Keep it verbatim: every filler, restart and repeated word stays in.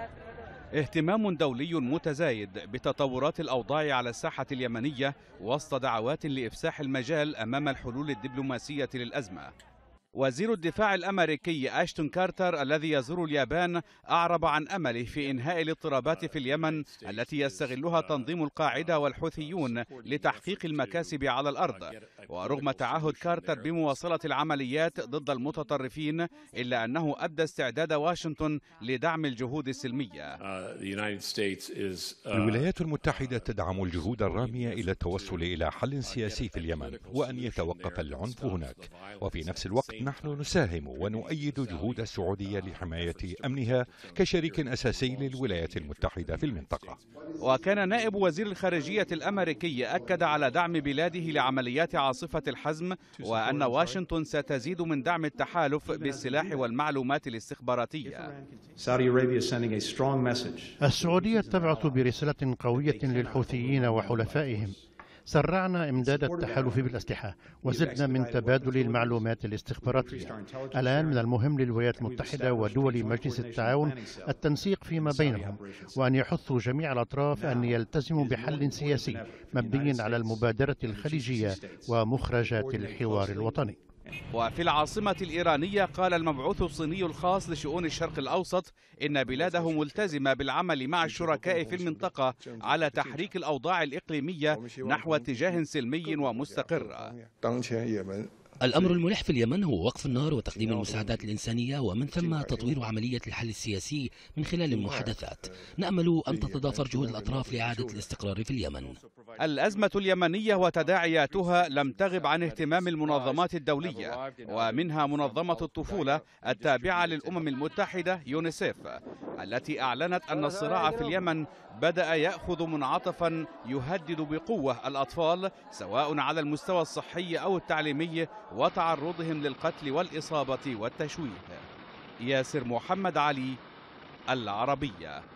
اهتمام دولي متزايد بتطورات الأوضاع على الساحة اليمنية وسط دعوات لإفساح المجال أمام الحلول الدبلوماسية للأزمة. وزير الدفاع الأمريكي أشتون كارتر الذي يزور اليابان أعرب عن أمله في إنهاء الاضطرابات في اليمن التي يستغلها تنظيم القاعدة والحوثيون لتحقيق المكاسب على الأرض. ورغم تعهد كارتر بمواصلة العمليات ضد المتطرفين إلا أنه أبدى استعداد واشنطن لدعم الجهود السلمية. الولايات المتحدة تدعم الجهود الرامية إلى التوصل إلى حل سياسي في اليمن وأن يتوقف العنف هناك، وفي نفس الوقت نحن نساهم ونؤيد جهود السعودية لحماية أمنها كشريك أساسي للولايات المتحدة في المنطقة. وكان نائب وزير الخارجية الأمريكي أكد على دعم بلاده لعمليات عاصفة الحزم، وأن واشنطن ستزيد من دعم التحالف بالسلاح والمعلومات الاستخباراتية. السعودية تبعث برسالة قوية للحوثيين وحلفائهم. سرعنا إمداد التحالف بالأسلحة وزدنا من تبادل المعلومات الاستخباراتية. الآن من المهم للولايات المتحدة ودول مجلس التعاون التنسيق فيما بينهم، وأن يحثوا جميع الأطراف أن يلتزموا بحل سياسي مبني على المبادرة الخليجية ومخرجات الحوار الوطني. وفي العاصمة الإيرانية قال المبعوث الصيني الخاص لشؤون الشرق الأوسط إن بلاده ملتزمة بالعمل مع الشركاء في المنطقة على تحريك الأوضاع الإقليمية نحو اتجاه سلمي ومستقر. الأمر الملح في اليمن هو وقف النار وتقديم المساعدات الإنسانية، ومن ثم تطوير عملية الحل السياسي من خلال المحادثات. نأمل أن تتضافر جهود الأطراف لإعادة الاستقرار في اليمن. الأزمة اليمنية وتداعياتها لم تغب عن اهتمام المنظمات الدولية، ومنها منظمة الطفولة التابعة للأمم المتحدة يونيسيف، التي أعلنت أن الصراع في اليمن بدأ يأخذ منعطفا يهدد بقوة الأطفال سواء على المستوى الصحي أو التعليمي وتعرضهم للقتل والإصابة والتشويه. ياسر محمد علي، العربية.